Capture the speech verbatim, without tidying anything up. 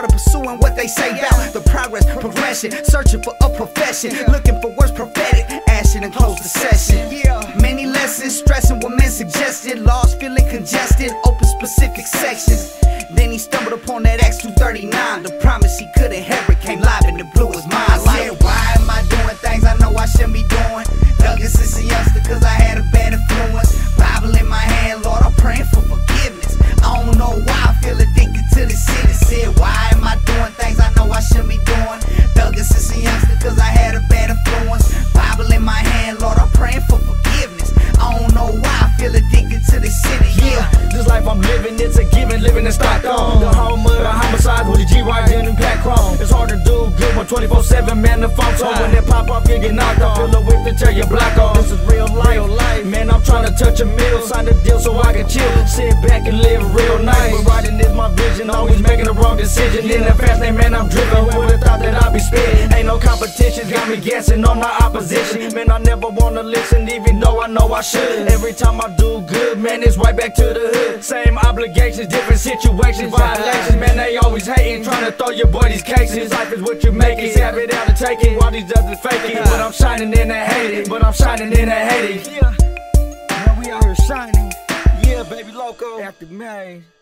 started pursuing what they say about the progress, progression, searching for a profession, looking for words prophetic, action and close the session. Many lessons, stressing what men suggested, lost, feeling congested, open specific sections. Then he stumbled upon that X two thirty-nine, the promise he could inherit came live and it blew his mind. I said, why am I doing things I know I shouldn't be doing? Dug it since a youngster cause I had a bad influence. Bible in my hand, Lord, I'm praying for forgiveness. I don't know why I feel addicted to the city. Said, why am I doing things I know I shouldn't be doing? Dug it since a youngster cause I had a bad influence. Bible in my hand, Lord, I'm praying for forgiveness. I don't know why I feel addicted to the city. Yeah, this life I'm living, it's a given, living in Stockton, the home of the homicides with the G-Ride and Pack Chrome. It's hard to do good when twenty-four seven, man, the phone. So when they pop off, you get knocked off. Fill a whip to tell your block off. This is real life, real life. Man, I'm trying to touch a meal, sign a deal so I can chill, sit back and live real nice. But riding is my vision, always making the wrong decision. In the fast lane, man, I'm driven. Who would've thought that I'd be spitting? Ain't no competition, got me guessing on my opposition. Man, I never wanna listen, even though I know I should. Every time I do good, man, it's right back to the hood. Same obligations, different situations, violations. Man, they always hating, trying to throw your boy these cases. Life is what you make it, have it out to take it, while these others fake it. But I'm shining in the hate it, but I'm shining in the hate it. Yeah, now we out here shining. Yeah, baby, loco. After May.